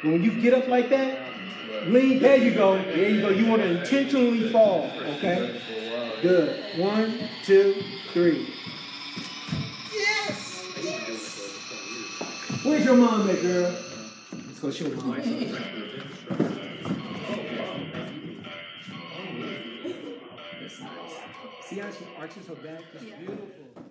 When you get up like that, lean, there you go. There you go. You want to intentionally fall, okay? Good. 1, 2, 3. Yes! Where's your mom at, girl? Let's go show mom. See how she arches her back? It's beautiful.